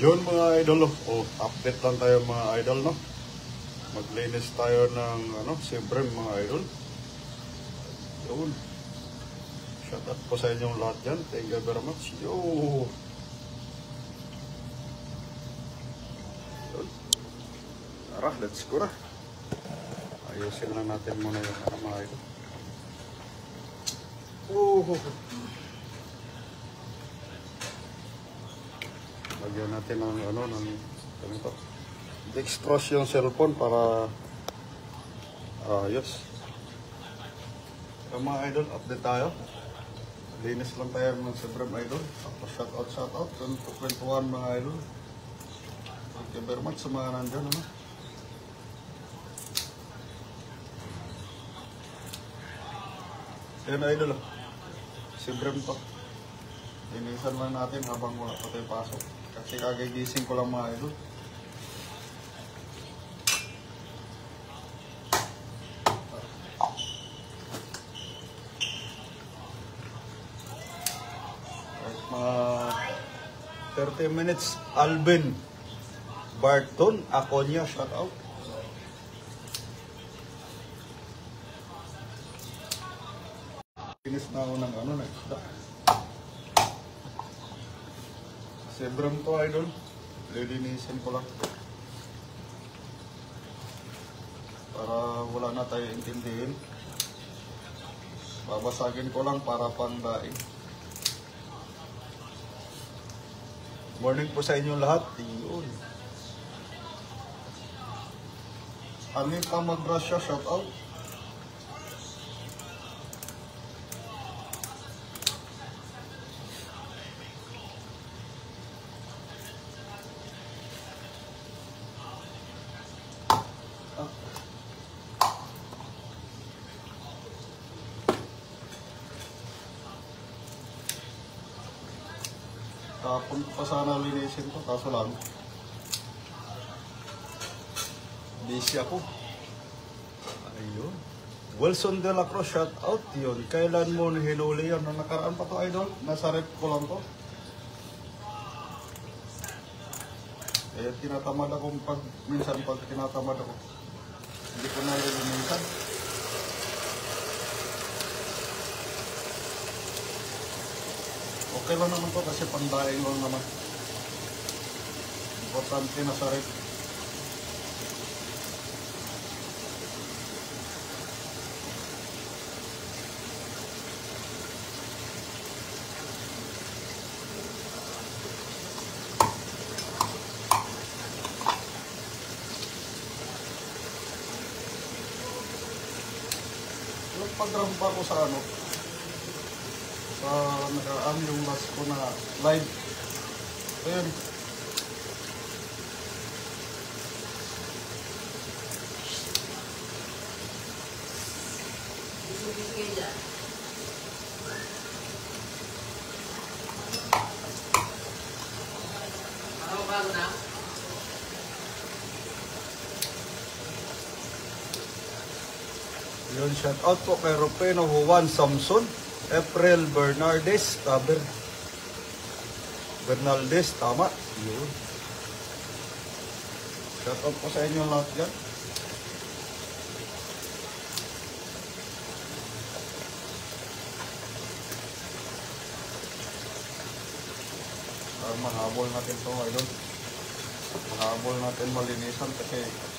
Yun mga idol, update lang tayo mga idol, no? Maglinis tayo ng Sebrem mga idol. Yun. Shout out po sa inyong lahat dyan. Thank you very much. Yo! Yun. Tara, let's go na. Ayusin lang natin muna yung mga idol. Lagyan natin ng ganito. Dextrose yung cellphone para ayos. Yung mga idol, update tayo. Linis lang tayo ng Sebrem idol. Tapos shout out. 21 mga idol. Thank you very much sa mga nandyan. Yan idol. Sebrem to. Linisan lang natin habang wala pa tayo pasok. Kasi kagigising ko lang mga idol. Mga 30 minutes. Alvin Barton Aconia, shout out. Finish na ako ng isda. Sebrem to idol. Lilinisin ko lang para wala na tayo intindihin. Babasagin ko lang para pandaing. Morning po sa inyo lahat. Yun. Anita Magrasya, shout out. Tapon pa sana linisin to, kaso lang busy ako. Ayun. Wilson De La Cruz, shout out yun. Kailan mo hinuli yun? Nung nakaraan pa to idol, nasa rep ko lang to. Eh, tinatamad ako minsan pag tinatamad ako, hindi ko na lilinisan. Okay lang naman to kasi pandaing lang naman. Importante na sa rep. Nagpag-rampa ko sa nakaraan yung last ko na live. Ayun. Yun, shout out po kay Rupeno Juan Samson, April Bernaldez, Bernaldez, tama. Yun. Shout out po sa inyo lahat dyan. Mahabol natin ito ngayon. Mahabol natin malinisan kasi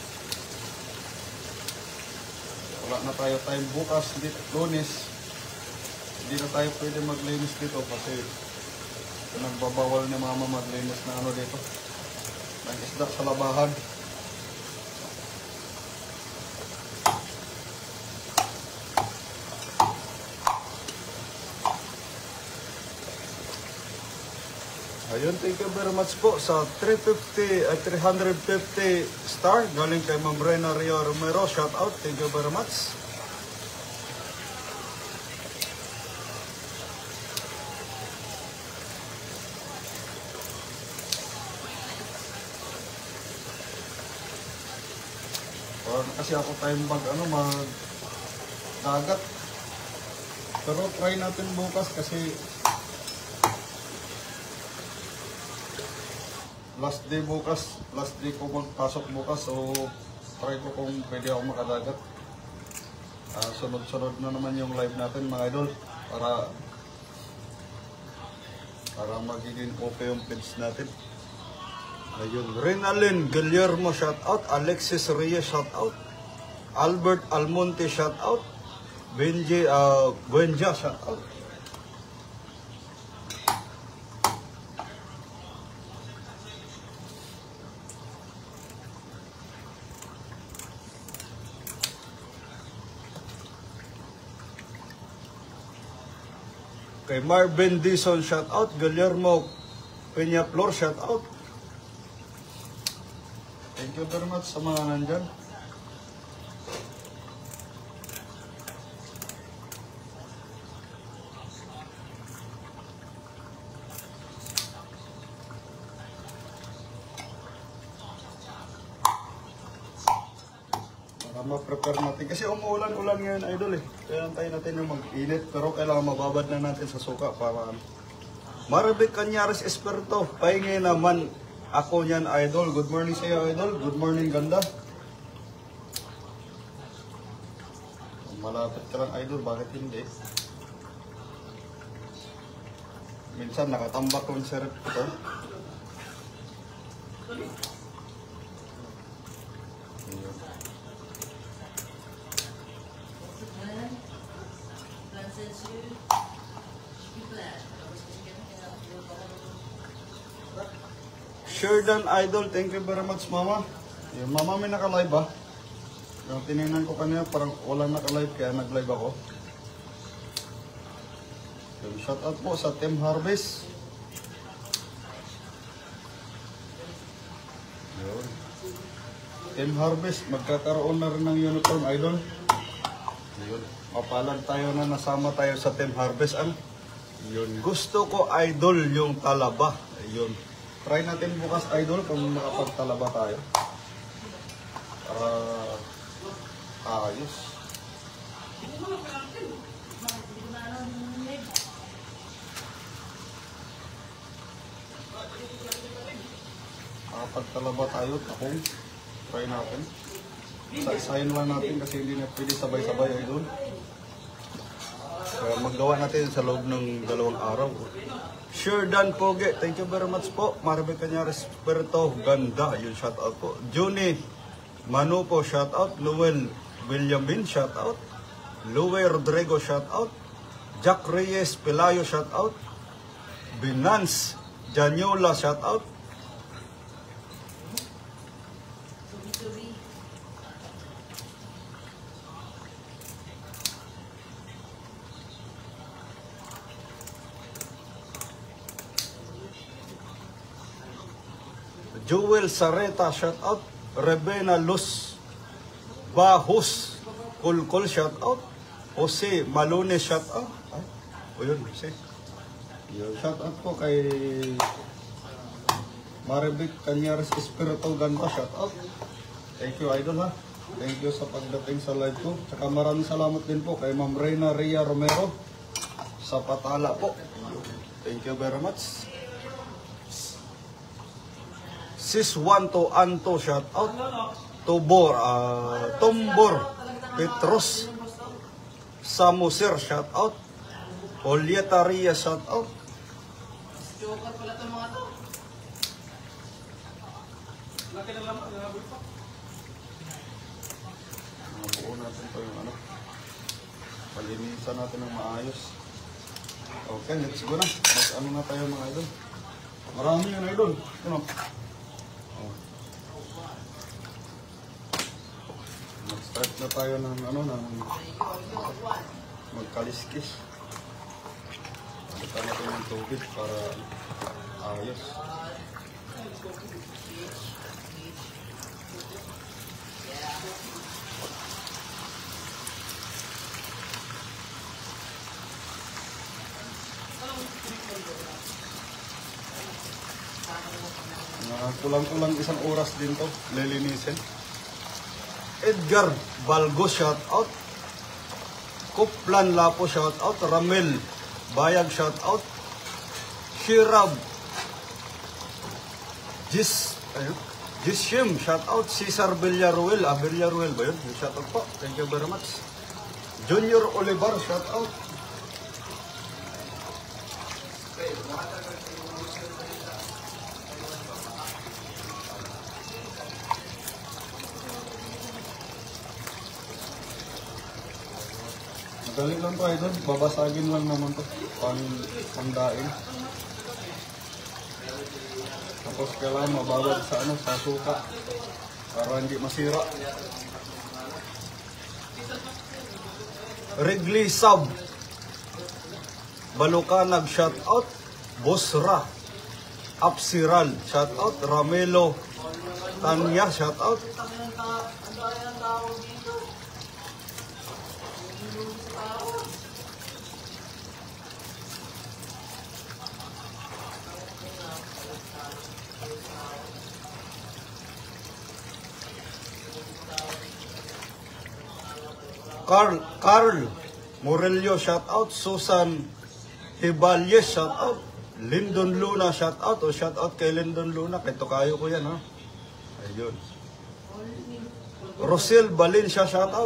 wala na tayo time bukas, Lunes. Hindi na tayo pwede maglinis dito kasi nagbabawal ni mama maglinis na dito ng isda sa labahan. Ayun, thank you very much po sa 350 star galing kay Ma'am Brena Rio Romero. Shout out, thank you very much. Kasi ako tayong dagat. Pero try natin bukas kasi last day bukas. Last day ko magpasok bukas. So, try ko kung pwede ako makadagat. Sunod-sunod na naman yung live natin mga idol. Para magiging okay yung feeds natin. Ayun. Renalyn Guillermo shout out. Alexis Reyes shout out. Albert Almonte shout out. Benji Buenja shout out. Kay Marvin Dison shout out. Guillermo Peñaflor shout out. Thank you very much sa mga nandyan. Ma-prepare natin kasi umuulan-ulan ngayon idol eh. Kaya antayin natin yung mag-init pero kailangan mababad na natin sa suka para Maribik Canyares Esperto, pahingi naman ako niyan idol. Good morning sa iyo idol. Good morning ganda. Malapit ka lang idol, bakit hindi? Minsan nakatambak yung syrup ko. Sherdan Idol, thank you very much mama. Yung mama may naka-live ba? Yung tinignan ko kanina parang walang naka-live kaya nag-live ako. Yung shout out po sa Team Harvest. Yun. Team Harvest, magkakaroon na rin ng uniform idol. Yun. Mapalad tayo na nasama tayo sa Team Harvest. Yun. Gusto ko idol yung talaba. Yun. Try natin bukas idol kung makapagtalaba tayo. Para ayos. Makapagtalaba tayo, takong. Try natin. Isa-isahin lang natin kasi hindi na pwede sabay-sabay idol. Kaya magawa natin sa loob ng 2 araw. Sherdan Poge, thank you very much po. Maribik Canyares Esperto, ganda. Yung shout out po. Juni Manupo, shout out. Luel William Bin, shout out. Luwe Rodrigo, shout out. Jack Reyes Pelayo, shout out. Binance Janyola, shout out. Joel Sareta, shout out. Rebena Luz Bahus Kulkul, shout out. Jose Malone, shout out. O yun, Jose. Shout out po kay Maribik Canyares Esperto, ganda, shout out. Thank you idol ha. Thank you sa pagdating sa live ko. Tsaka maraming salamat din po kay Ma'am Reyna Ria Romero sa patala po. Thank you very much. Sis Wanto Anto, shout out. Tumbor Petros Samusir, shout out. Olieta Ria, shout out. Mabuo natin ito yung palinisan natin ng maayos. Okay, let's go na. Mag-ano na tayo mga idol. Marami yun idol. Mag-start na tayo ng magkaliskis. Palitan natin ng tubig para ayos. Kulang-kulang 1 oras din to lilinisin. Edgar Balgo, shout out. Kuplan Lapo, shout out. Ramel Bayag, shout out. Ayun. Jishim, shout out. Cesar Villaruel. Villaruel ba yun? Shout out po. Thank you very much. Junior Olivar, shout out. Madali lang to, idol. Babasagin lang naman to. Pangdaing. Tapos kailangan mabawag sa sa suka para hindi masira. Wrigley Sub Balukanag, shout out. Bosra Apsiral, shout out. Ramelo Tanya, shout out. Carl Morello, shout out. Susan Hiballes, shout out. Lyndon Luna, shout out. O shout out kay Lyndon Luna, kay Tokayo ko yan, ha. Ayun. Rosel Valencia, shout out.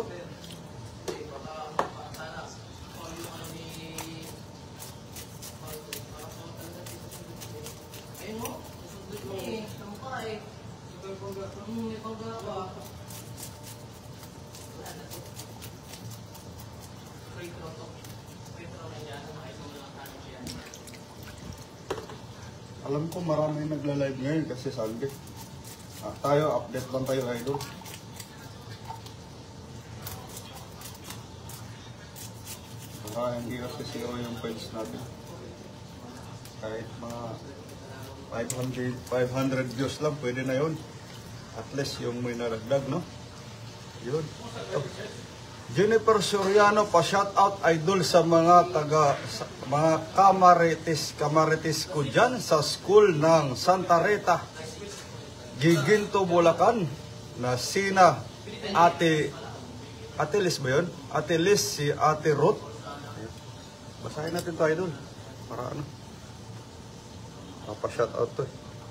Alam ko marami nagla-live ngayon kasi Sunday. Tayo, update lang tayo, idol. Baka hindi kasi zero yung page natin. Kahit mga 500 views lang, pwede na yun. At least yung may naragdag, no? Yun. Jennifer Soriano, pa-shout out, idol, sa mga mga kamarites ko dyan sa school ng Santa Rita, Giginto, Bulacan, na sina Ate Liz ba yun? Ate Liz, si Ate Ruth. Basahin natin to, idol. Para ano? Pa-shout out to.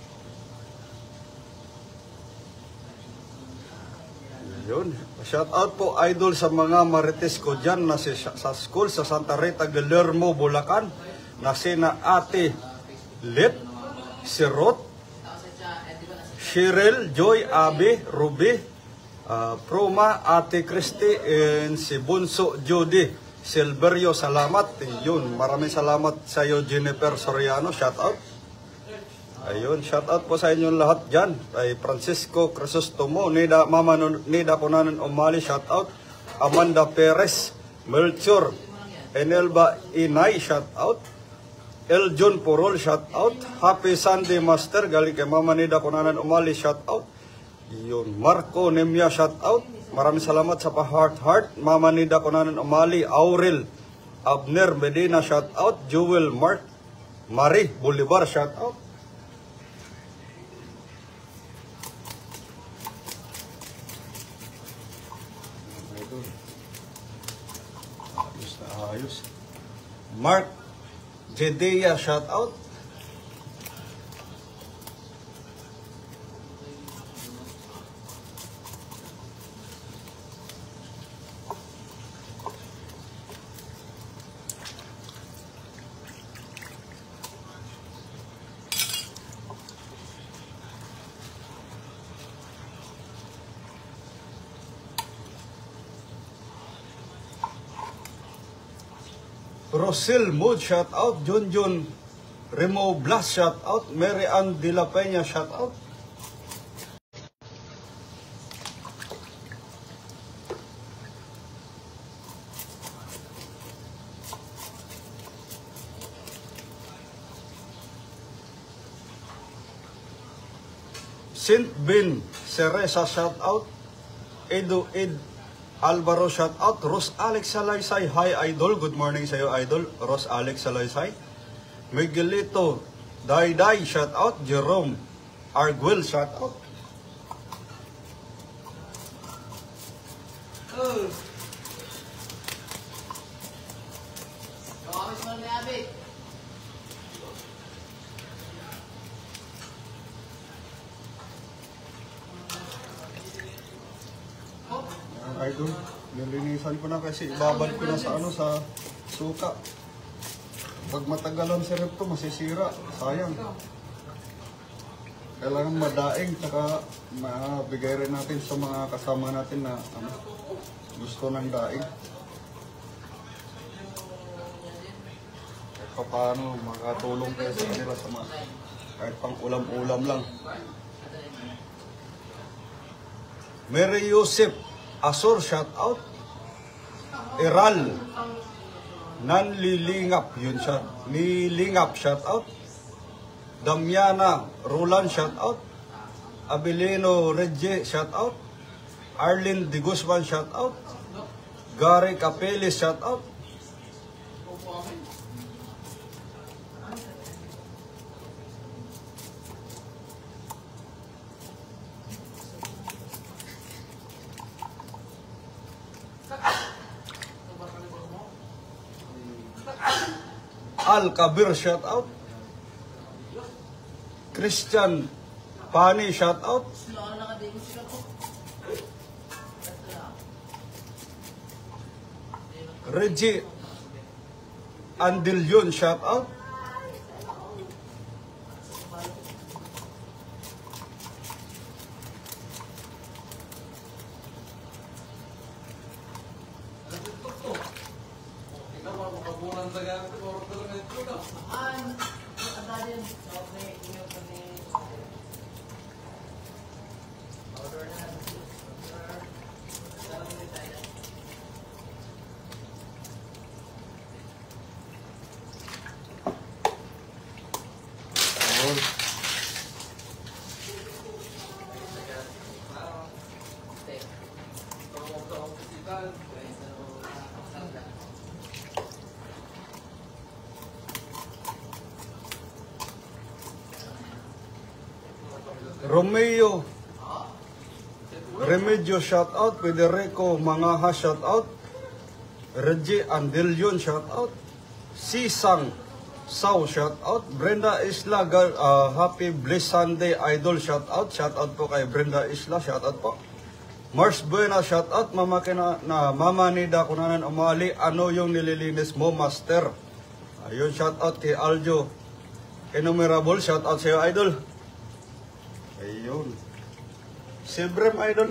Yun. Shout out po, idol, sa mga marites ko dyan na sa school sa Santa Rita, Guillermo, Bulacan, na sina Ate Lit, si Ruth, Cheryl, Joy, Abby, Ruby, Proma, Ate Christy, and si Bunso Judy Silverio. Salamat. Yun. Maraming salamat sa iyo, Jennifer Soriano. Shout out. Ayun, shout out po sa inyong lahat dyan. Ay Francisco Crisostomo, Nida Punanan Umali, shout out. Amanda Perez, Melchor, Enelba Inay, shout out. Eljon Porol, shout out. Happy Sunday Master, galing kay Mama Nida Punanan Umali, shout out. Yun, Marco Nemia, shout out. Maraming salamat sa pa-heart. Mama Nida Punanan Umali, Aurel Abner Medina, shout out. Jewel Mark Marie Bolivar, shout out. Ayos. Mark Jedea, shout out. Rosel Mood, shout out. Junjun Remo Blas, shout out. Mary Ann De La Peña, shout out. Saint Ben Ceresa, shout out. Edo Ed Alvaro, shout out. Ros Alex Salaysay, hi idol, good morning sa iyo idol. Ros Alex Salaysay. Miguelito Dayday, shout out. Jerome Arguel, shout out. idol. Nilinisan ko na kasi ibabad ko na sa ano, sa suka. Pag matagalan si rep to, masisira. Sayang. Kailangan madaing, tsaka mabigay rin natin sa mga kasama natin na ano, gusto ng daing. Kahit paano makatulong kayo sa kanila sa mga kahit pang ulam-ulam lang. Mary Yusuf Asor, shout out. Eral Nanlilingap, yun siya. Lilingap, shout out. Damiana Roland, shout out. Abilino Reggie, shout out. Arlene De Guzman, shout out. Gary Capelis, shout out. Al Kabir, shout out. Christian Pani, shout out. Reggie Andilyon, shout out. Romeo Remedio, shout out. Federico Mangaha, shout out. Reggie Andilyon, shout out. Sisang Sao, shout out. Brenda Isla, happy blessed Sunday idol, shout out. Shout out po kay Brenda Isla, shout out po. Mars Buena, shout out. Mama Mama Nida Kunanan Umali, ano yung nililinis mo, master? Ayun, shout out kay Aljo Enumerable, shout out sa iyo, idol. Ayun. Silbrem, idol.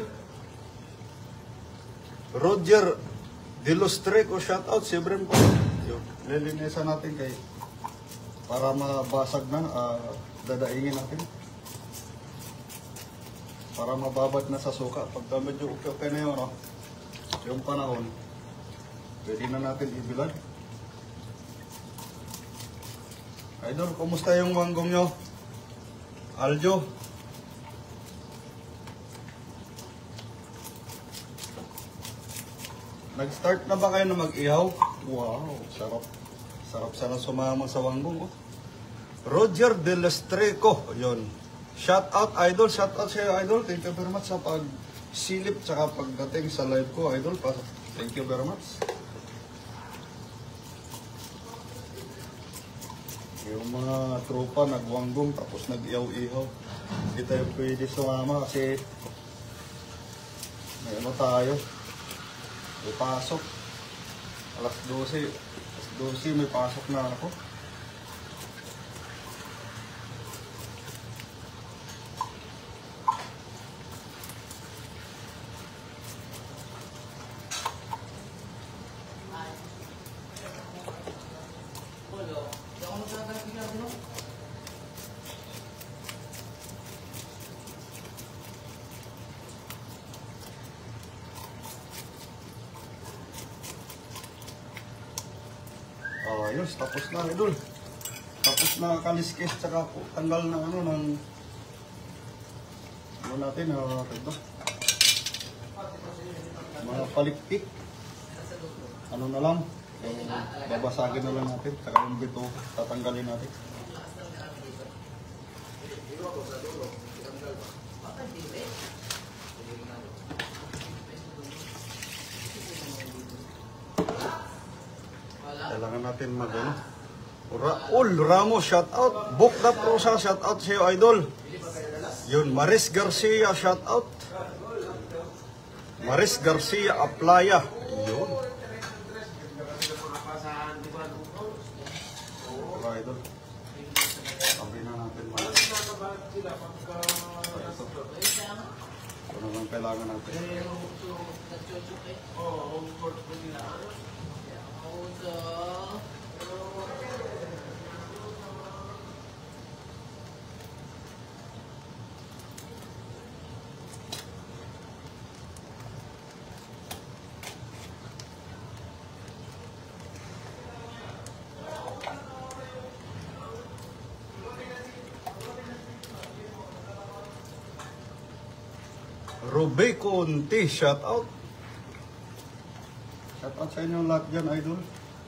Roger Dilostreco, shout out. Silbrem po. Ayun. Lilinisan natin kay para mabasag na, dadaingin natin. Para mababad na sa suka. Pagka medyo okay na yun, yung panahon, pwede na natin ibilad. Idol, kumusta yung manggong nyo? Aljo? Nag-start na ba kayo na mag-ihaw? Wow, sarap. Sarap sana sumama sa wanggong. Roger Delestreco, yun. Shout out, idol. Shout out sa'yo, idol. Thank you very much sa pag-silip tsaka pagdating sa live ko, idol. Thank you very much. Yung mga tropa nagwanggong tapos nag-ihaw-ihaw. Hindi tayo pwede sumama kasi may ano tayo. May pasok. Alas 12. Alas 12 may pasok na ako. Ayos, tapos na, idol. Tapos na kaliskis, tsaka tanggal na ano ng ano natin, ito. Mga palikpik. Ano na lang, babasagin na lang natin, tsaka yung bito, tatanggalin natin. Kailangan natin mag-ano. Raul Ramos, shout out. Book the Prosa, shout out sa iyo, idol. Yun, Maris Garcia, shout out. Maris Garcia Aplaya. Yun. Mga idol. Sabi na natin mga. Ito naman kailangan natin. Ruby Conti, shout out. Shout out sa inyo lahat dyan, idol.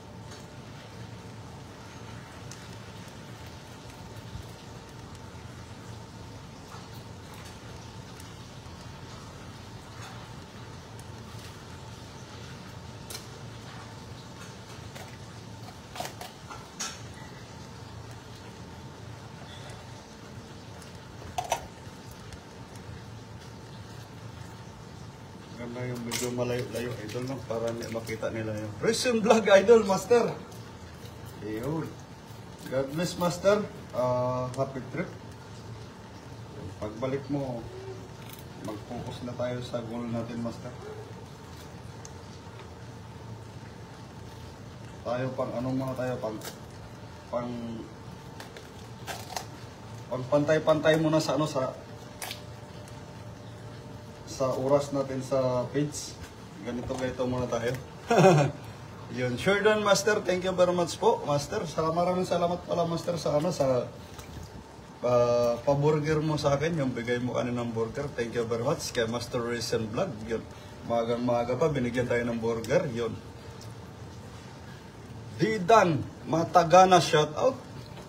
Ganda yung medyo malayo-layo, idol, no? Para makita nila yung Resume Vlog, idol, master. Ayun. God bless, master. Happy trip. Pagbalik mo, mag-focus na tayo sa goal natin, master. Tayo pang anong mga tayo pang pantay-pantay muna sa ano sa oras natin sa page. Ganito muna tayo. Yun, Sheridan Master, thank you very much po, Master. Maraming salamat pala, Master, sa ano sa pa-burger mo sa akin, yung bigay mo kaninang burger. Thank you very much kay Master Recent Vlog. Yun, maaga pa binigyan tayo ng burger. Yun. Didan Matagana, shout out.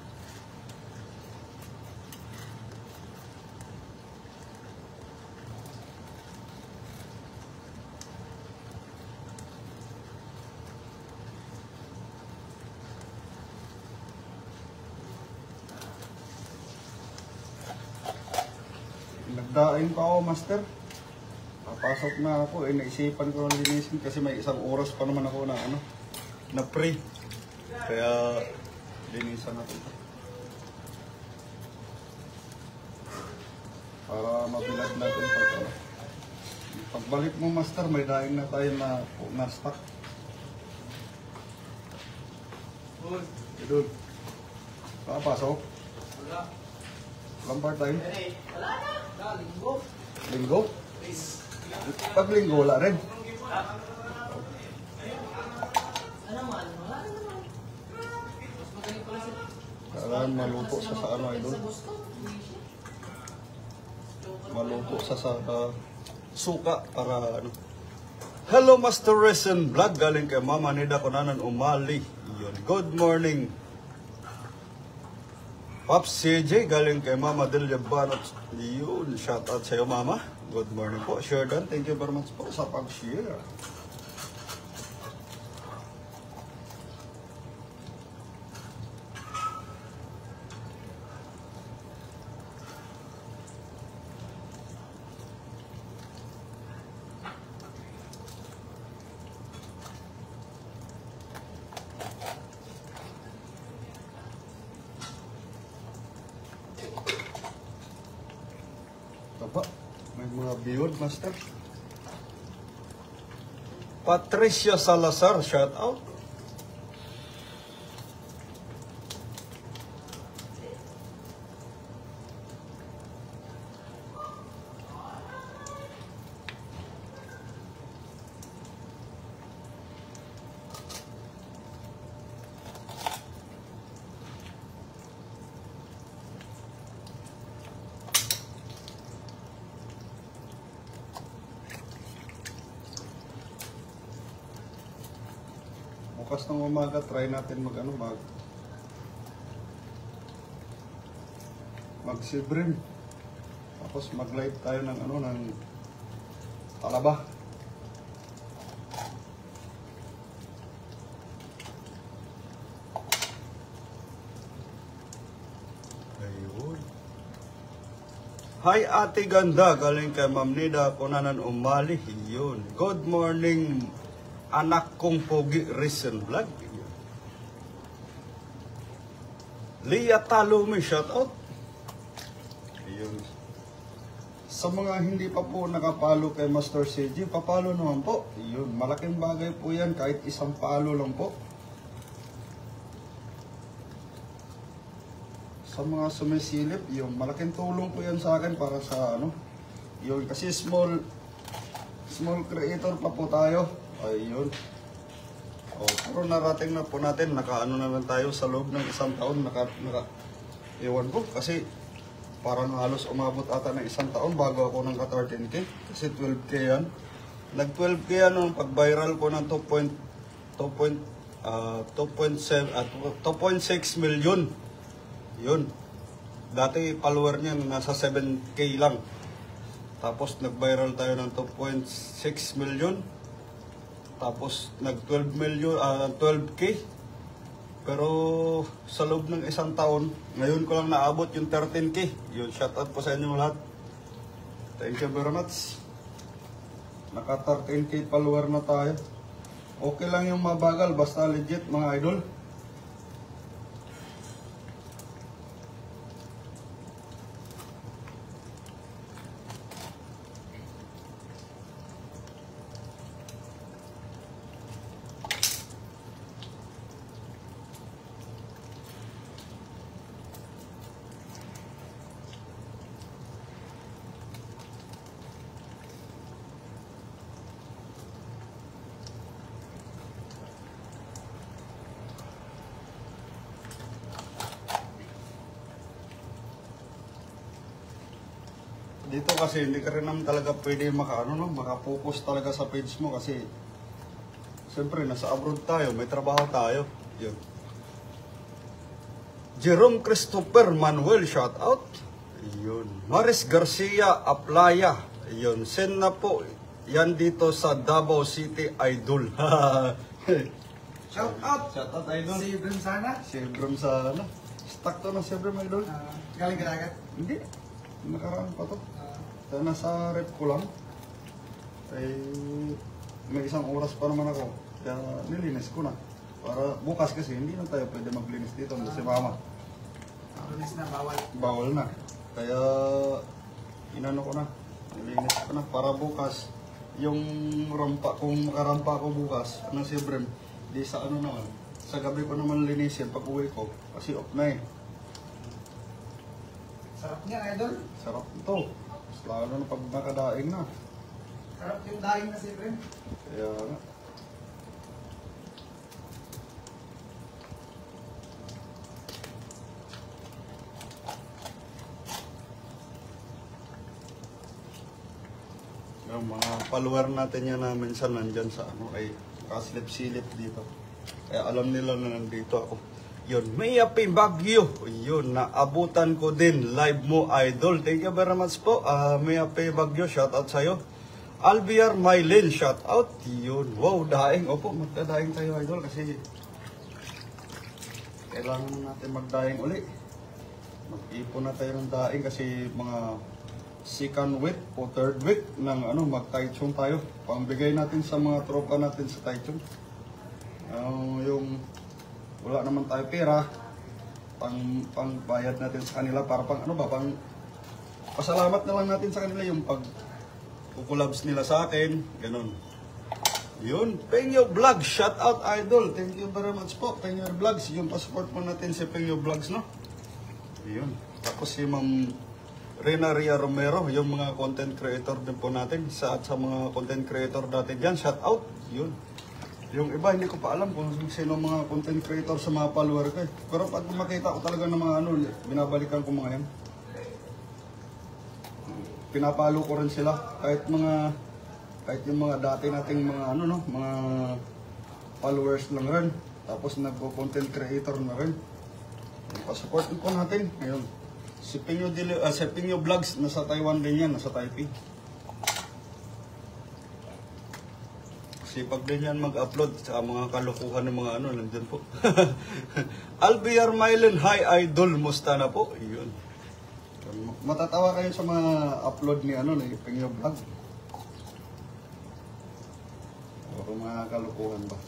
Nagdaing pa ako, master. Papasok na ako, naisipan ko ng linisin kasi may isang oras pa naman ako na pre. Kaya linisan natin ito. Para mabilad natin pagbalik mo, master, may daing na tayo na stock. Idol. Papasok? Wala. Lampar tayo? Wala na. Linggo. Linggo? Pag linggo, wala rin. Kailangan maluto sa ano, idol. Maluto sa suka para ano. Hello, Master Resen Vlog. Galing kay Mama Nida Kunanan Umali. Yun. Good morning. Pops CJ, galing kay Mama Delia Banot. Yun, shout out sa iyo, Mama. Good morning po. Sheridan, thank you very much po sa pag-share. May mga biyod, master. Patricia Salazar, shout out. Bukas ng umaga, try natin mag-sibrim. Tapos mag-live tayo ng talaba. Ayun. Hi Ate Ganda, galing kay Ma'am Nida, Kunanan Umali. Yun. Good morning, anak kong pogi, recent vlog. Lia Talumi, shout out. Yun. Sa mga hindi pa po nakapalo kay Master CG, papalo naman po. Yun, malaking bagay po yan, kahit isang palo lang po. Sa mga sumisilip, yun, malaking tulong po yan sa akin para sa ano. Yun, kasi small creator pa po tayo. Ayun. Pero narating na po natin, nakaano naman tayo sa loob ng isang taon, ewan ko, kasi parang halos umabot ata ng isang taon bago ako ng 13K, kasi 12K yan. Nag 12K yan nung pag-viral ko ng 2.6 million. Yun. Dati follower niya nasa 7K lang. Tapos nag-viral tayo ng 2.6 million. Tapos nag 12K. Pero sa loob ng isang taon, ngayon ko lang naabot yung 13K. Yun, shout out po sa inyo lahat. Thank you very much. Naka 13K follower na tayo. Okay lang yung mabagal, basta legit mga idol. Dito kasi hindi ka rin naman talaga pwede makapokus talaga sa page mo kasi siyempre nasa abroad tayo, may trabaho tayo. Yun. Jerome Christopher Manuel, shout out. Yun. Maris Garcia Aplaya. Yun. Send na po yan dito sa Davao City, idol. Shout out. Shout out, idol. Si Brim sana. Si Brim sana. Stuck to na si Brim, idol. Galing karagat. Hindi. Nakaraan pa to. Kaya nasa rep ko lang. May isang oras pa naman ako. Kaya nilinis ko na. Para bukas kasi hindi na tayo pwede maglinis dito. Si mama. Linis na, bawal. Bawal na. Kaya inano ko na. Nilinis ko na. Para bukas, yung rampa, kung makarampa ako bukas, si Brem, di sa ano naman. Sa gabi ko naman linisin pag uwi ko. Kasi off na eh. Sarap niya, idol. Sarap ito. Lalo na pag nakadaing na. Sarap yung daing na si Brim. Kaya nga. Yung mga follower natin yan na minsan nandyan sa ano ay kasilip-silip dito. Kaya alam nila na nandito ako. Yun, may api Bagyo. Yun, naabutan ko din. Live mo, idol. Thank you very much po. May api Bagyo, shout out sa'yo. Albiar Mylene, shout out. Yun, wow, daing. Opo, magdadaing tayo, idol. Kasi kailangan natin magdaing uli. Mag-ipon na tayo ng daing kasi mga second week o third week ng mag-Taichung tayo. Pambigay natin sa mga tropa natin sa Taichung. Yung wala naman tayo pera, pang bayad natin sa kanila para pang pasalamat na lang natin sa kanila yung pag kukulabs nila sa akin, ganun. Yun, Pengyo Vlogs, shout out idol. Thank you very much po, Pengyo Vlogs. Yung pa-support po natin si Pengyo Vlogs, no? Yun. Tapos si Ma'am Rena Ria Romero, yung mga content creator din po natin. Sa mga content creator natin dyan, shout out. Yun. Yung iba, hindi ko pa alam kung sino mga content creator sa mga follower ko eh. Pero pag makita ko talaga ng mga binabalikan ko mga yan. Pinapalo ko rin sila. Kahit yung mga dati nating mga mga followers lang rin. Tapos nagko-content creator na rin. Pasuportin po natin. Ngayon, si Pengyo Vlogs, nasa Taiwan din yan, nasa Taipei. Sipag din yan mag-upload sa mga kalukuhan ng mga nandyan po. Albiar Mylen, hi idol, musta na po? Yun. matatawa kayo sa mga upload ni ni Pingyo Vlog. O mga kalukuhan ba.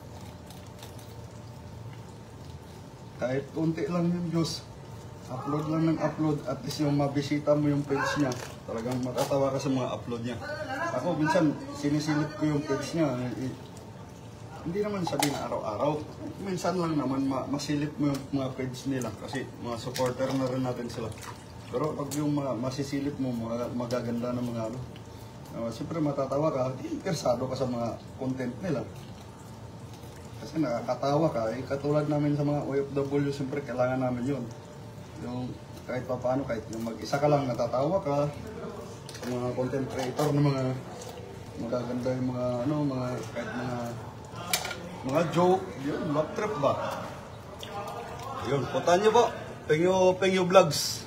Kahit unti lang yung views, upload lang ng upload, at least yung mabisita mo yung page niya, talagang matatawa ka sa mga upload niya. Ako minsan sinisilip ko yung page niya, hindi naman sabihin na araw-araw, minsan lang naman masilip mo yung mga page nila kasi mga supporter na rin natin sila. Pero pag yung masisilip mo, magaganda ng mga siyempre matatawa ka, interesado ka sa mga content nila. Kasi nakakatawa ka, katulad namin sa mga OFW, siyempre kailangan namin yun. Yung kahit pa paano, kahit yung mag-isa ka lang natatawa ka, sa mga content creator na mga magaganda yung mga kahit mga joke, yun, love trip ba? Yun, puntahan nyo po, Pingyo Vlogs.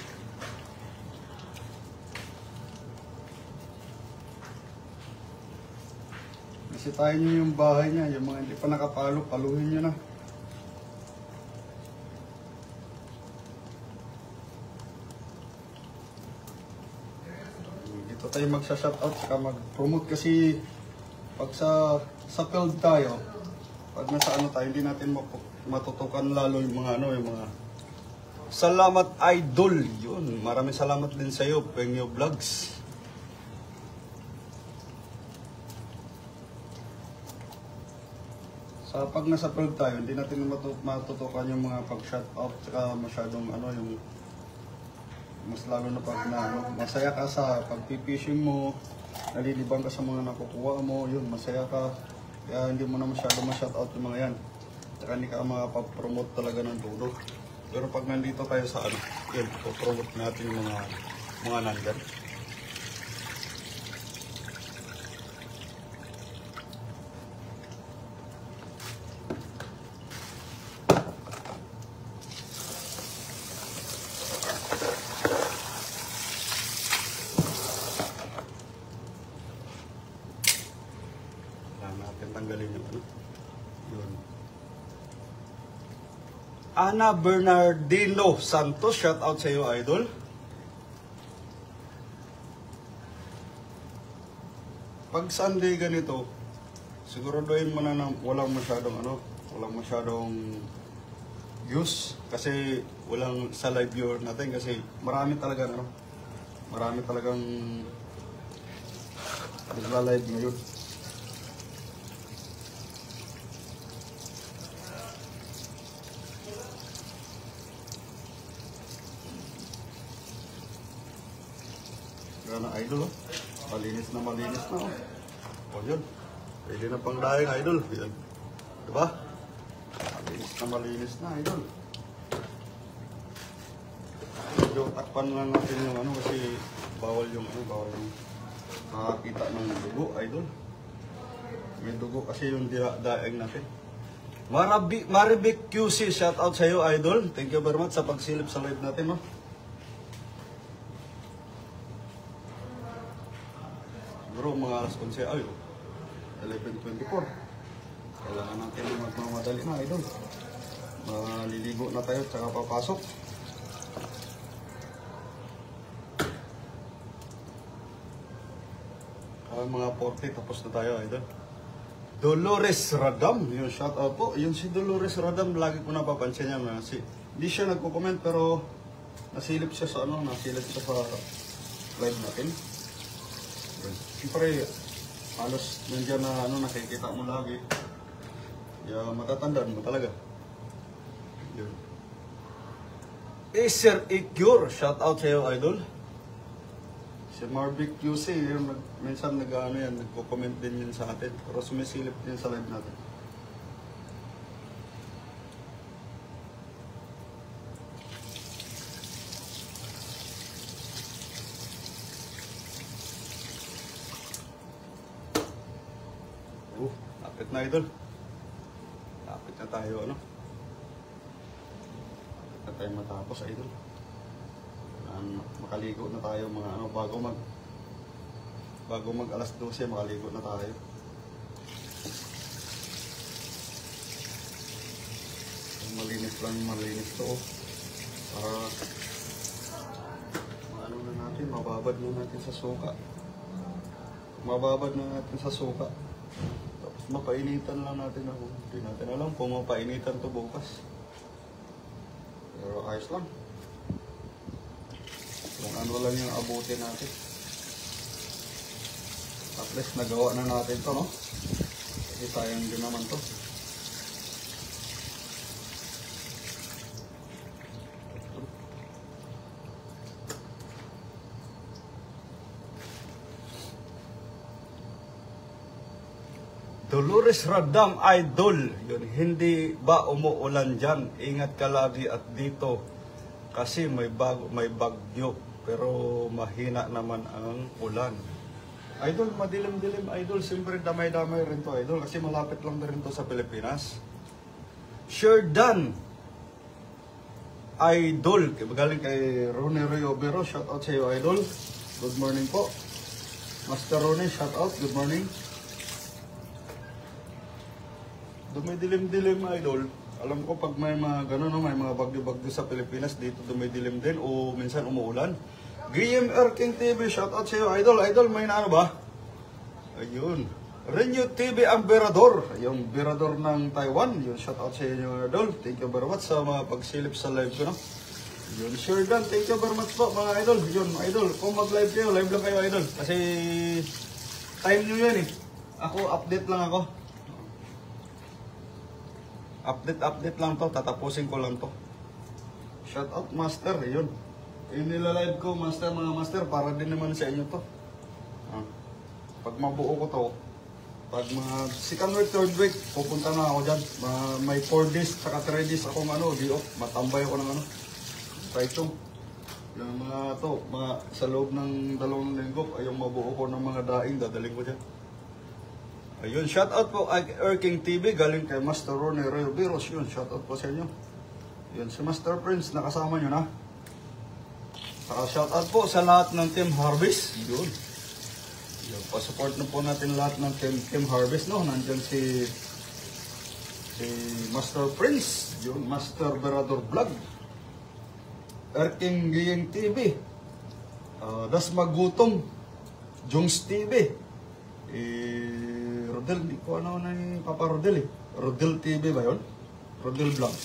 Bisitahin nyo yung bahay niya, yung mga hindi pa nakapalo, paluhin nyo na. Dito tayo magsa-shoutout saka mag-promote kasi pag sa field tayo, pag nasa tayo, hindi natin matutukan lalo yung mga yung mga salamat idol. Yun, maraming salamat din sa iyo, Pingyo Vlogs. Sa pag nasa field tayo, hindi natin matutukan yung mga pag-shoutout saka masyadong yung mas lalo na pag masaya ka sa pag-fishing mo, nalilibang ka sa mga nakukuha mo, yun, masaya ka. Kaya hindi mo na ma-shoutout yung mga yan. Saka hindi ka makapromote talaga ng todo. Pero pag nandito tayo sa yun, promote natin yung mga nandyan. Tanggalin yung yun. Ana Bernardino Santos, shout out sa iyo, idol. Pag Sunday ganito, siguraduhin mo na walang masyadong views kasi walang sa live viewer natin kasi marami talagang nagla-live ngayon. Na idol, malinis na o yun, pwede na pang dahing idol, yan, diba? Malinis na idol. Medyo takpan lang natin yung kasi bawal yung makakita ng dugo, idol. May dugo kasi yung daing natin. Maribik QC, shout out sa iyo, idol. Thank you very much sa pagsilip sa live natin, no? Siguro mga alas 11, 11:24. Kailangan natin magmamadali na, idol. Maliligo na tayo, tsaka papasok. Mga 40, tapos na tayo, idol. Dolores Radam, yung shout out po. Yun si Dolores Radam, lagi ko napapansin niya na hindi siya nagko-comment pero nasilip siya sa live natin. Siyempre, halos nandiyan na nakikita mo lagi. Kaya matatandaan mo talaga. Yun. Acer Icure, shout out sa iyo, idol. Si Marvic QC, minsan nagko-comment din yun sa atin. Pero sumisilip din sa live natin. Lapit na, idol. Lapit na tayo, Lapit na tayo matapos, idol. Makaligo na tayo mga bago mag alas 12, makaligo na tayo. Malinis to. ano na natin, mababad na natin sa suka. Mababad na natin sa suka. Tapos mapainitan lang natin ako. Hindi natin alam kung mapainitan to bukas. Pero ayos lang. Kung ano lang yung abutin natin. At least nagawa na natin to, no? Kasi sayang din naman to. Dolores Radam Idol, yun, hindi ba umuulan dyan? Ingat ka lagi at dito kasi may bagyo pero mahina naman ang ulan. Idol, madilim-dilim Idol, siyempre damay-damay rin to Idol kasi malapit lang rin to sa Pilipinas. Sherdan Idol, galing kay Ronnie Riobero, shout out sa iyo Idol. Good morning po. Master Ronnie, shout out, good morning. Dumidilim-dilim Idol. Alam ko pag may mga gano'n, no, may mga bagyo-bagyo sa Pilipinas, dito dumidilim din o minsan umuulan. GMR King TV, shout out sa iyo Idol. Idol, may na ano ba? Ayun. Renew TV ang Berador. Yung Berador ng Taiwan. Yun, shout out sa inyo Idol. Thank you very much sa mga pagsilip sa live ko, no? Yun, sure done. Thank you very much po mga Idol. Yun, Idol, kung mag-live kayo, live lang kayo Idol. Kasi time nyo yan eh. Ako, update lang ako. Update lang to, tatapusin ko lang to. Shout out Master, yun. Inilalive ko Master, mga Master, para din naman sa inyo to. Pag mabuo ko to, pag mga second week, third week, pupunta na ako dyan. May 4 days, saka 3 days akong di off, matambay ako ng Taichung. Yung mga to, sa loob ng 2 linggo, ay yung mabuo ko ng mga daing, dadaling ko dyan. Ayun, shout out po kay Erking TV, galing kay Master Ronnie Riobero. Yun, shout out po sa inyo. Yun, si Master Prince, nakasama nyo na. Saka shout out po sa lahat ng Team Harvest. Yun. Yun, pa-support na po natin lahat ng Team Harvest, no? Nandyan si Master Prince, yun, Master Berador Vlog, Erking Giyeng TV, Das Magutom, Jungs TV, Rodel, di ko ano na yung Papa Rodel eh. Rodel TV ba yun? Rodel Vlogs.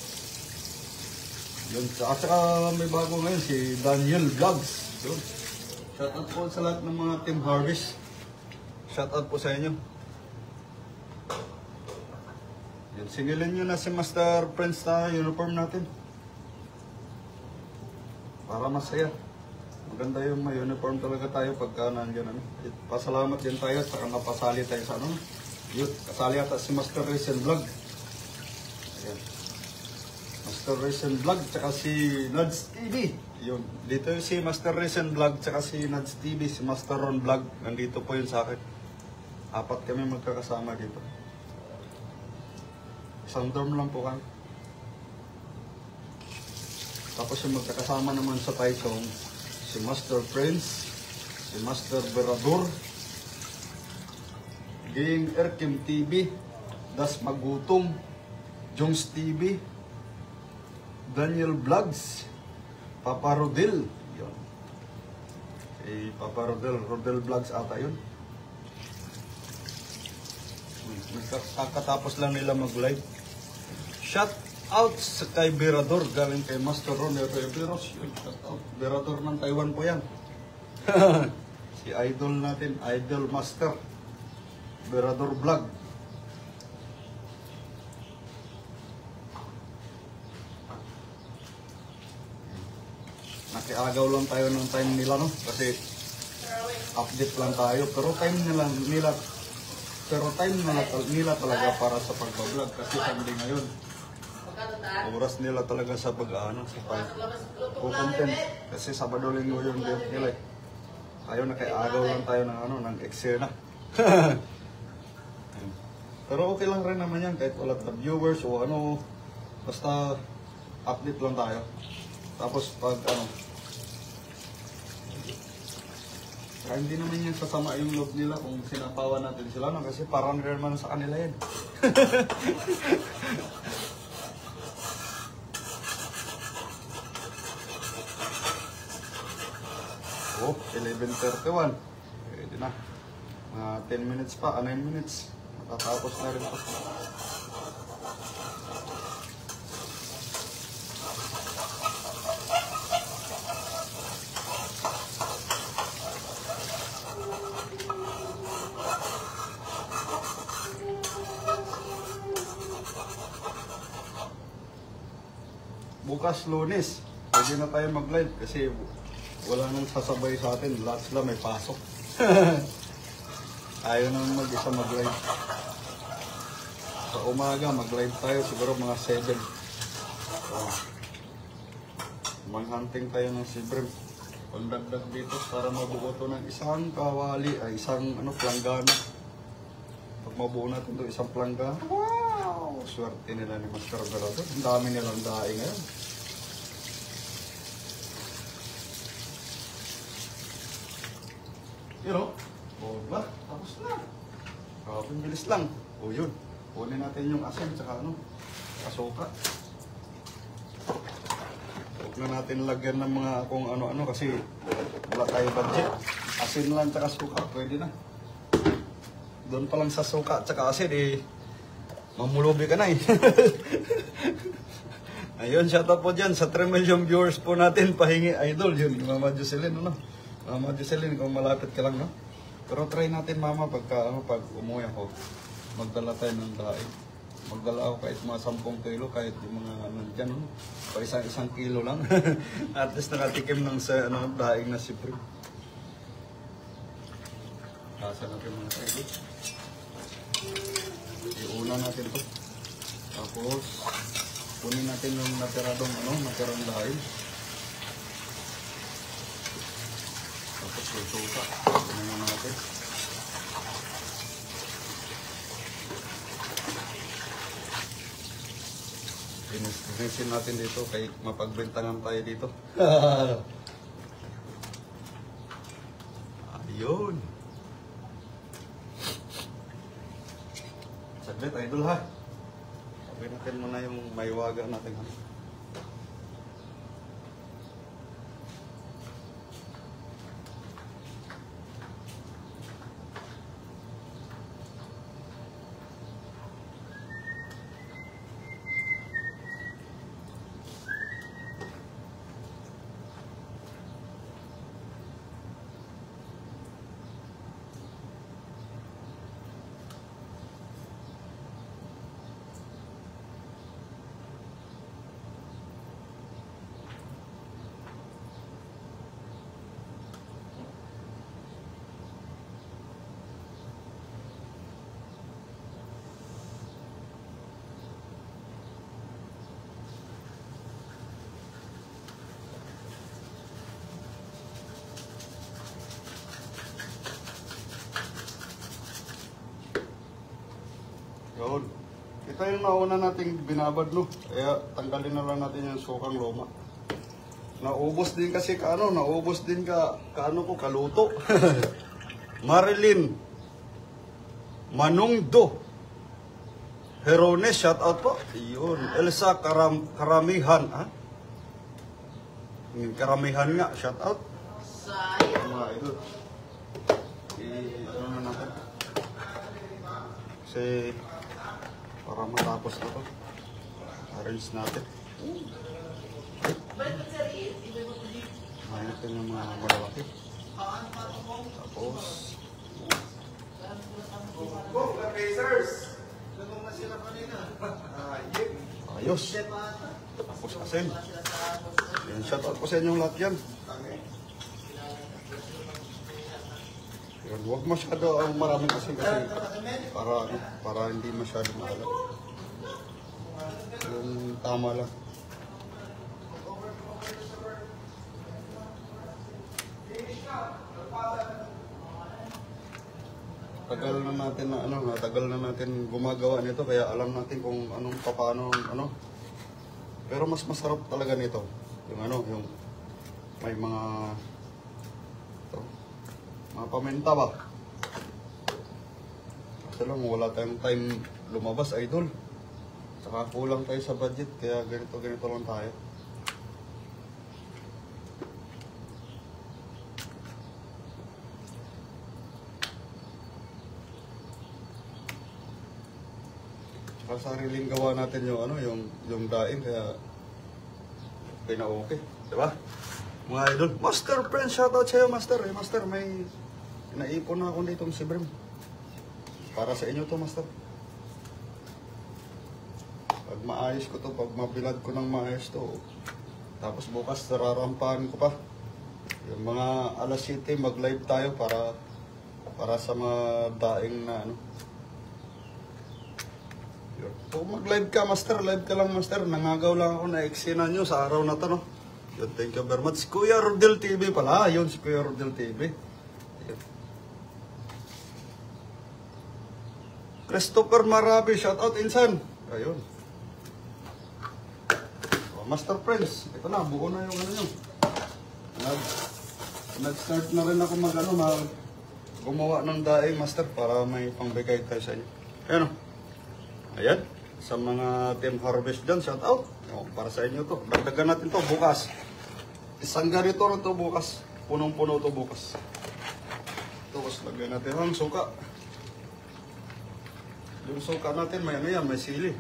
Yun, at saka may bago ngayon si Daniel Vlogs. Yun. Shout out po sa lahat ng mga Team Harvest. Shout out po sa inyo. Yun, singilin nyo na si Master Prince na uniform natin. Para masaya. Maganda yung may uniform talaga tayo pagka nandiyan. Pasalamat din tayo at saka napasali tayo sa ano. Yun, kasali ata si Master Racing Vlog. Ayan. Master Racing Vlog tsaka si Nads TV. Yun. Dito si Master Racing Vlog tsaka si Nads TV, si Master Ron Vlog. Nandito po yun sa akin. 4 kami magkakasama dito. Isang dorm lang po kami. Tapos yung magkakasama naman sa Taichung, si Master Prince, si Master Berador, Giyeng Erkim TV, Das Magutom, Jungs TV, Daniel Vlogs, Papa Rodel, yun. Papa Rodel Vlogs ata yun. Kakatapos lang nila mag-live. Shout out sa kay Berador, galing kay Master Ronnie Riobero. Shout out, Berador ng Taiwan po yan. Si idol natin, Idol Master Berador Vlog. Nakiagaw lang tayo ng time nila, no? Kasi update lang tayo, pero time nila talaga para sa pagbablog kasi Sunday ngayon. Oras nila talaga sa pag-ano, sa pag-content kasi Sabado Linggo yung day nila. Tayo nakiagaw lang tayo ng ano, ng eksena. Pero okay lang rin naman yan kahit wala na viewers o ano, basta update lang tayo. Tapos pag ano, kaya hindi naman yan sasama yung loob nila kung sinapawan natin sila, no? Kasi parang rin naman sa kanila yan. Oh, 11:31. Pwede na. 10 minutes pa, 9 minutes. Matatapos na rin po. Bukas Lunes, pwede na tayo mag-live kasi wala nang sasabay sa atin. Lahat sila may pasok. Ayaw nang mag-isa mag-live. Sa umaga, mag-live tayo siguro mga 7. So, mag-hunting tayo ng sibrim. Pagdagdag dito para mabuo to ng isang kawali, ay isang planggana. Pag mabuo natin to isang planggana, wow! Swerte nila ni Master Galado. Ang dami nilang daing ngayon. Yun o. O ba? Tapos na. Kapag bilis lang. O yun. Kunin natin yung asin tsaka kasuka. Huwag na natin lagyan ng mga kung ano-ano kasi wala tayo budget. Asin lang tsaka suka. Pwede na. Doon pa lang sa suka tsaka asin mamulubi ka na Ayun, shoutout po dyan sa 3 million viewers po natin. Pahingi idol yun. Mama Jocelyn, Mama Jocelyn, kung malapit ka lang, Pero try natin, Mama, pag umuwi ako, magdala tayo ng daing. Magdala ako kahit mga 10 kilo, kahit yung mga nandyan, Pa isang kilo lang. At least nakatikim ng daing na siprim. Kasa natin mga kilo. Iuna natin to. Tapos, kunin natin yung natirang daing. Tapos yung suka. Kunin natin. Finisin natin dito kay mapagbentanan tayo dito. Ayun. Saglit, idol ha. Sabi natin muna yung maiwaga natin. Yun. Ito yung nauna nating binabad, Kaya tanggalin na lang natin yung sukang luma. Naubos din kasi naubos din kaluto. Marilyn Manungdo Herones, shout out po. Yun. Elsa Karamihan, Karamihan nga, shout out. Sayang. Mga idol. Ano na natin? Kasi para matapos na to, arrange natin. Mahin natin yung mga malalaki. Tapos ayos. Tapos asin. Yan, shout out po sa inyong lahat yan. Yan, huwag masyado ang maraming asin kasi para hindi masyado maalat. Yung tama lang. Tagal na natin gumagawa nito kaya alam natin kung paano. Pero mas masarap talaga nito. Yung may mga paminta ba? Kasi lang wala tayong time lumabas, idol. Saka kulang tayo sa budget kaya ganito lang tayo. Nakasariling gawa natin yung ano, yung daing kaya okay na okay, di ba? Mga idol, Master Prince, shoutout sa'yo, Master. Master, may naipon na ako ditong Sibrim. Para sa inyo to, Master. Pag maayos ko to, pag mabilad ko ng maayos to, tapos bukas nararampahan ko pa. Yung mga alas 7, mag-live tayo para sa mga daing na ano. Kung mag-live ka, Master, live ka lang, Master. Nangagaw lang ako na eksena nyo sa araw na to, no? Yun, thank you very much. Kuya Rodel TV pala. Yun, si Kuya Rodel TV. Yun. Christopher Marabi, shoutout, Insan. Ayun. Oh, Master Prince, ito na, buo na yung ano nyo. Nag-start na rin ako gumawa ng daing, Master, para may pangbigay tayo sa inyo. Ayan, oh. Ayan, sa mga Team Harvest dyan, shout out. O, para sa inyo to. Dagdagan natin to bukas. Isang ganito rin to bukas. Punong-puno to bukas. Tapos lagyan natin ang suka. Yung suka natin, may sili.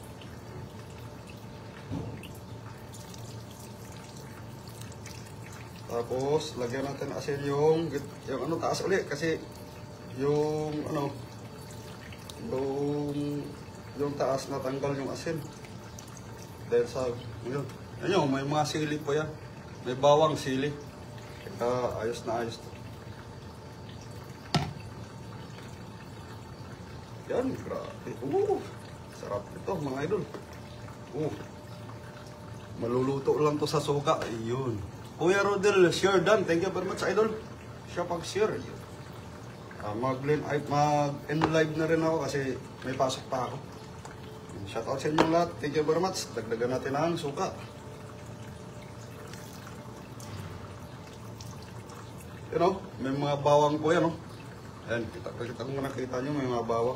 Tapos lagyan natin asin yung ano taas ulit kasi yung ano yung taas natanggal yung asin. Dahil sa, yun. Ayun, may mga sili po yan. May bawang sili. Kaya ayos na ayos to. Yan, grabe. Sarap ito mga idol. Maluluto lang to sa suka. Ayun. Kuya Rodel, share done. Thank you very much, idol. Siya pag-share. Mag-end live na rin ako kasi may pasok pa ako. Shoutout sa inyong lahat. Thank you very much. Dagdagan natin ang suka. You know, may mga bawang po yan, no? Ayan, kita kung nakita nyo, may mga bawang.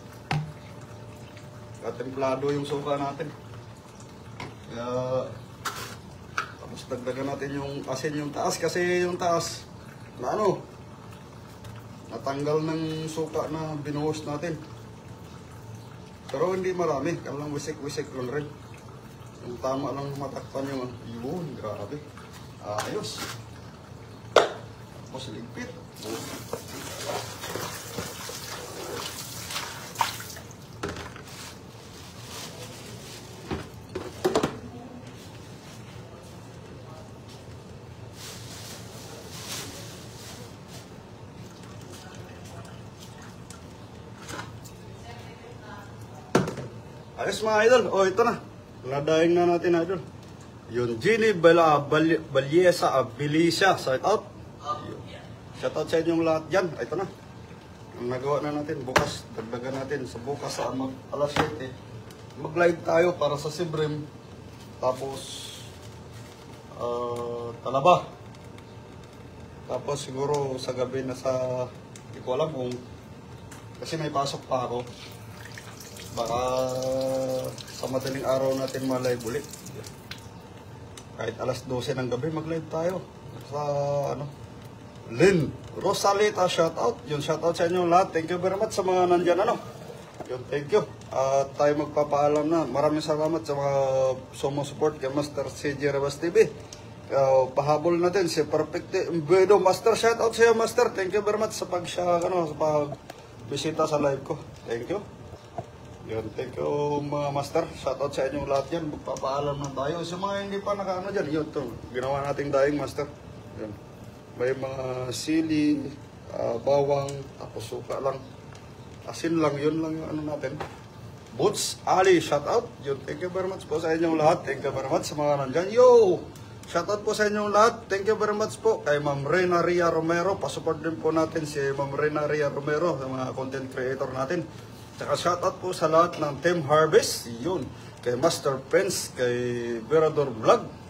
Katemplado yung suka natin. Kaya, tapos dagdagan natin yung asin yung taas kasi yung taas na ano, natanggal ng suka na binuhos natin. Pero hindi marami, lang wisik-wisik lang rin. Yung tama lang matakpan yung yun, grabe. Ayos. Tapos ligpit. Ayos mga idol. Oh, ito na. Ladaing na natin, idol. Yung Ginny Balyesa Abilisia. Shout out. Shout out sa inyong lahat dyan. Ito na. Ang nagawa na natin. Bukas, dagdagan natin. Sa bukas sa alas 7. Mag-live tayo para sa Sibrim. Tapos, Talaba. Tapos siguro sa gabi na sa, hindi ko alam kung, kasi may pasok pa ako. Baka sa madaling araw natin ma-live ulit. Kahit alas 12 ng gabi mag-live tayo. Sa ano, Lynn Rosalita, shoutout. Yun, shoutout sa inyo lahat. Thank you very much sa mga nandyan, ano. Yun, thank you. Tayo magpapaalam na. Maraming salamat sa mga sumusupport kay Master CJ Rebas TV. Pahabol natin si Perfect Bedo. Master, shoutout sa iyo, Master. Thank you very much sa pag-bisita sa live ko. Thank you. Yun, thank you mga Master. Shoutout sa inyong lahat yan. Magpapaalam na tayo. Sa mga hindi pa nakaano dyan, yun to. Ginawa nating daing, Master. Yun. May mga sili, bawang, tapos suka lang. Asin lang, yun lang yung ano natin. Boots Ali, shoutout. Yun, thank you very much po sa inyong lahat. Thank you very much sa mga nandyan. Yo! Shoutout po sa inyong lahat. Thank you very much po kay Ma'am Reyna Ria Romero. Pasupport din po natin si Ma'am Reyna Ria Romero, sa mga content creator natin. Tsaka shoutout po sa lahat ng Team Harvest. Yun. Kay Master Prince, kay Verador Vlog,